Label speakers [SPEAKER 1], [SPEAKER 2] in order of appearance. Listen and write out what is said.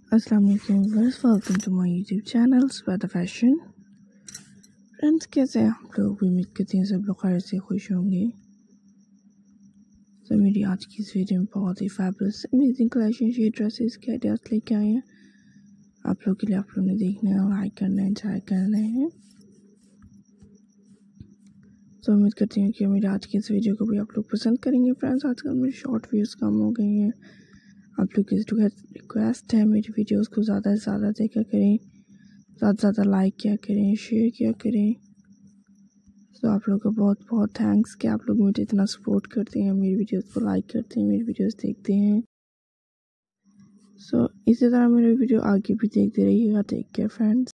[SPEAKER 1] अस्सलाम वालेकुम viewers, welcome to my YouTube channel sweat fashion. Friends, कैसे हैं आप लोग? उम्मीद करते हैं सब लोग खैर से खुश होंगे। तो मेरी आज की इस वीडियो में बहुत ही fabulous amazing collection shade dresses के आइडियाज लेके आए हैं आप लोग के लिए। आप लोग ने देखना है, लाइक करना है, शेयर करना है। तो उम्मीद करती हूँ कि मेरी आज की इस वीडियो को भी आप लोग पसंद करेंगे। फ्रेंड्स, आजकल मेरी शॉर्ट व्यूज़ कम हो गई हैं। आप लोग की रिक्वेस्ट है मेरी वीडियोस को ज़्यादा से ज़्यादा देखा करें, ज़्यादा से ज़्यादा लाइक किया करें, शेयर किया करें। तो आप लोग का बहुत बहुत थैंक्स कि आप लोग मुझे इतना सपोर्ट करते हैं, मेरी वीडियोस को लाइक करते हैं, मेरी वीडियोस देखते हैं। इसी तरह मेरी वीडियो आगे भी देखते रहिएगा। Take care friends.